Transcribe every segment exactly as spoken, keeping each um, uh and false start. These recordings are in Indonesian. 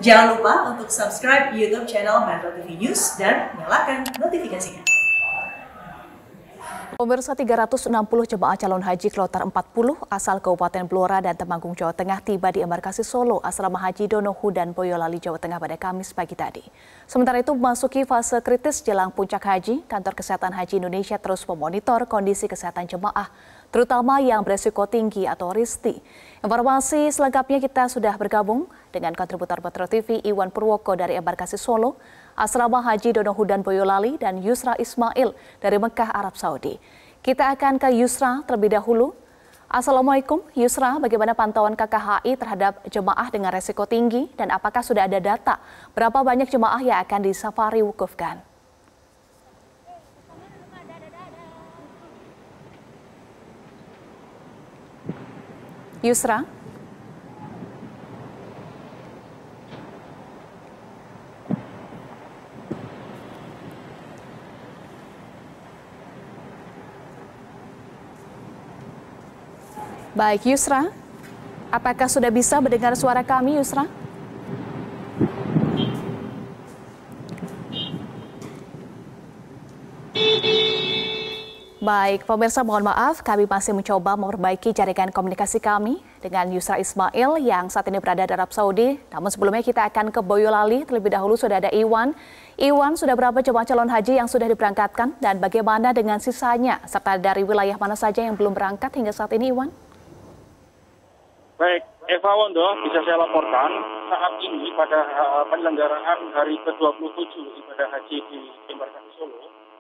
Jangan lupa untuk subscribe YouTube channel Metro T V News dan nyalakan notifikasinya. Pemirsa, tiga ratus enam puluh jemaah calon haji kloter empat puluh asal Kabupaten Blora dan Temanggung, Jawa Tengah tiba di embarkasi Solo, Asrama Haji Donohu dan Boyolali, Jawa Tengah pada Kamis pagi tadi. Sementara itu, memasuki fase kritis jelang puncak haji, Kantor Kesehatan Haji Indonesia terus memonitor kondisi kesehatan jemaah, terutama yang beresiko tinggi atau risti. Informasi selengkapnya kita sudah bergabung dengan kontributor Metro T V Iwan Purwoko dari embarkasi Solo, Asrama Haji Donohu dan Boyolali, dan Yusra Ismail dari Mekah, Arab Saudi. Kita akan ke Yusra terlebih dahulu. Assalamualaikum Yusra, bagaimana pantauan K K H I terhadap jemaah dengan resiko tinggi dan apakah sudah ada data berapa banyak jemaah yang akan disafari wukufkan? Yusra. Baik Yusra, apakah sudah bisa mendengar suara kami Yusra? Baik, pemirsa, mohon maaf, kami masih mencoba memperbaiki jaringan komunikasi kami dengan Yusra Ismail yang saat ini berada di Arab Saudi. Namun sebelumnya kita akan ke Boyolali, terlebih dahulu sudah ada Iwan. Iwan, sudah berapa jemaah calon haji yang sudah diberangkatkan dan bagaimana dengan sisanya, serta dari wilayah mana saja yang belum berangkat hingga saat ini, Iwan? Baik, Eva Wondo, bisa saya laporkan saat ini pada uh, penyelenggaraan hari ke dua puluh tujuh ibadah haji di embarkasi Solo.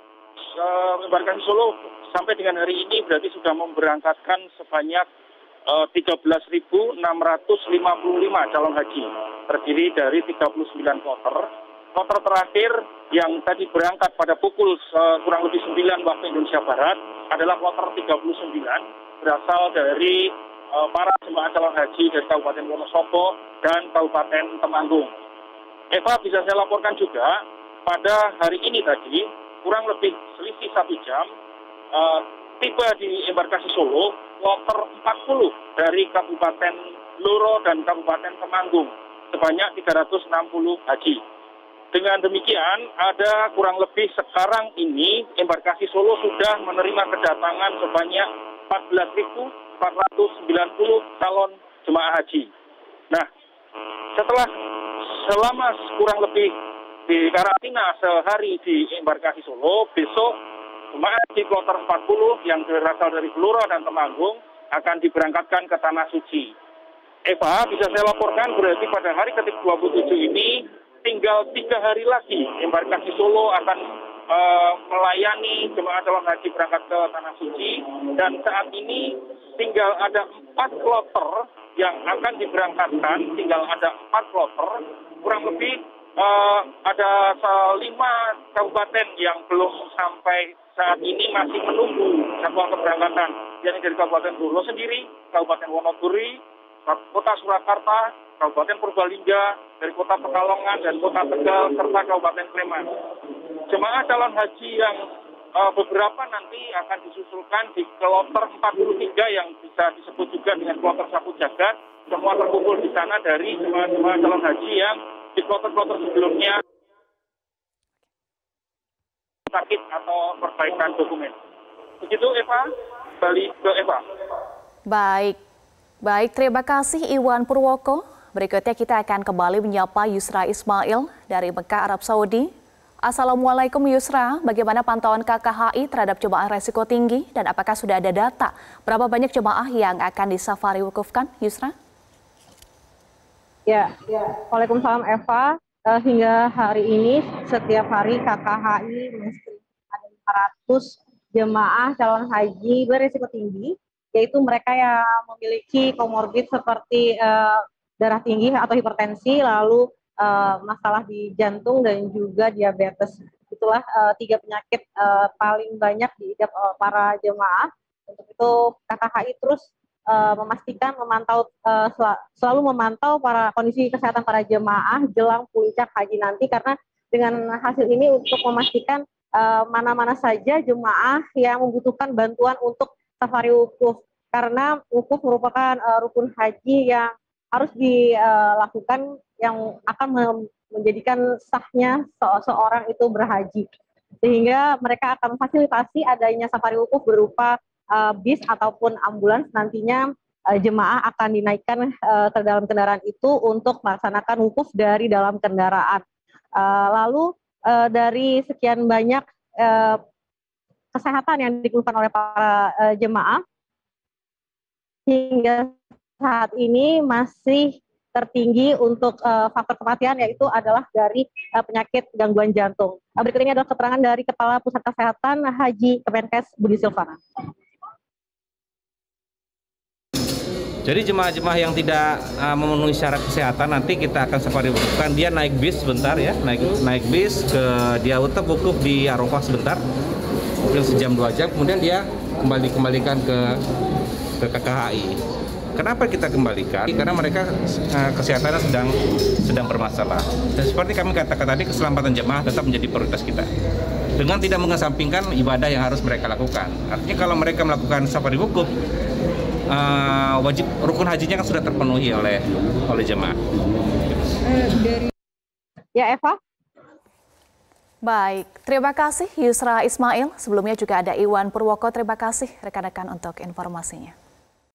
Uh, embarkasi Solo sampai dengan hari ini berarti sudah memberangkatkan sebanyak uh, tiga belas ribu enam ratus lima puluh lima calon haji, terdiri dari tiga puluh sembilan kloter. Kloter terakhir yang tadi berangkat pada pukul uh, kurang lebih sembilan waktu Indonesia Barat adalah kloter tiga puluh sembilan, berasal dari para jemaah calon haji dari Kabupaten Wonosobo dan Kabupaten Temanggung. Eva, bisa saya laporkan juga pada hari ini tadi kurang lebih selisih satu jam uh, tiba di embarkasi Solo kloter empat puluh dari Kabupaten Blora dan Kabupaten Temanggung sebanyak tiga ratus enam puluh haji. Dengan demikian, ada kurang lebih sekarang ini embarkasi Solo sudah menerima kedatangan sebanyak empat belas ribu empat ratus sembilan puluh calon jemaah haji. Nah, setelah selama kurang lebih di karantina sehari di embarkasi Solo, besok jemaah haji kloter empat puluh yang berasal dari Blora dan Temanggung akan diberangkatkan ke Tanah Suci. Eva, bisa saya laporkan berarti pada hari ke dua puluh tujuh ini tinggal tiga hari lagi embarkasi Solo akan uh, melayani jemaah calon haji berangkat ke Tanah Suci, dan saat ini tinggal ada empat kloter yang akan diberangkatkan, tinggal ada empat kloter, kurang lebih uh, ada lima kabupaten yang belum sampai saat ini masih menunggu jadwal keberangkatan, yakni dari Kabupaten Blora sendiri, Kabupaten Wonogiri, Kota Surakarta, Kabupaten Purbalingga, dari Kota Pekalongan dan Kota Tegal, serta Kabupaten Sleman. Jemaah calon haji yang Uh, beberapa nanti akan disusulkan di kloter empat puluh tiga yang bisa disebut juga dengan kloter Sapu Jagat. Semua terkumpul di sana dari jemaah-jemaah calon haji yang di kloter-kloter sebelumnya sakit atau perbaikan dokumen. Begitu Eva, balik ke Eva. Baik, baik, terima kasih Iwan Purwoko. Berikutnya kita akan kembali menyapa Yusra Ismail dari Mekah, Arab Saudi. Assalamualaikum Yusra, bagaimana pantauan K K H I terhadap jemaah resiko tinggi dan apakah sudah ada data berapa banyak jemaah yang akan disafari wukufkan, Yusra? Ya, ya. Waalaikumsalam Eva. Uh, hingga hari ini setiap hari K K H I menginskripsikan ada lima ratus jemaah calon haji berisiko tinggi, yaitu mereka yang memiliki komorbid seperti uh, darah tinggi atau hipertensi, lalu Uh, masalah di jantung dan juga diabetes. Itulah uh, tiga penyakit uh, paling banyak diidap uh, para jemaah. Untuk itu K K H I terus uh, memastikan memantau uh, sel selalu memantau para kondisi kesehatan para jemaah jelang puncak haji nanti, karena dengan hasil ini untuk memastikan mana-mana uh, saja jemaah yang membutuhkan bantuan untuk safari wukuf, karena wukuf merupakan uh, rukun haji yang harus dilakukan yang akan menjadikan sahnya seseorang itu berhaji. Sehingga mereka akan memfasilitasi adanya safari wukuf berupa uh, bis ataupun ambulans. Nantinya uh, jemaah akan dinaikkan uh, ke dalam kendaraan itu untuk melaksanakan wukuf dari dalam kendaraan. Uh, lalu uh, dari sekian banyak uh, kesehatan yang dikeluhkan oleh para uh, jemaah, hingga saat ini masih tertinggi untuk uh, faktor kematian, yaitu adalah dari uh, penyakit gangguan jantung. Uh, berikut ini adalah keterangan dari Kepala Pusat Kesehatan Haji Kemenkes Budi Silvana. Jadi jemaah-jemaah yang tidak uh, memenuhi syarat kesehatan nanti kita akan safari wukufkan. Dia naik bis sebentar ya, naik naik bis ke dia tetap wukuf di Arafah sebentar, mungkin sejam dua jam, kemudian dia kembali kembalikan ke ke K K H I. Kenapa kita kembalikan? Karena mereka uh, kesehatannya sedang sedang bermasalah. Dan seperti kami katakan tadi, keselamatan jemaah tetap menjadi prioritas kita. Dengan tidak mengesampingkan ibadah yang harus mereka lakukan. Artinya kalau mereka melakukan safari wukuf, uh, wajib rukun hajinya kan sudah terpenuhi oleh oleh jemaah. Ya, Eva. Baik, terima kasih Yusra Ismail. Sebelumnya juga ada Iwan Purwoko. Terima kasih rekan-rekan untuk informasinya.